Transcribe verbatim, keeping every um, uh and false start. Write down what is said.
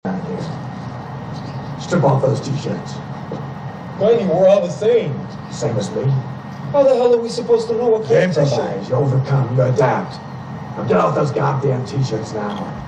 out here. Strip off those t-shirts. Claney, we're all the same. Same as me. How the hell are we supposed to know what You kind of t-shirt? improvise, you overcome, you adapt. Now get off those goddamn t-shirts now.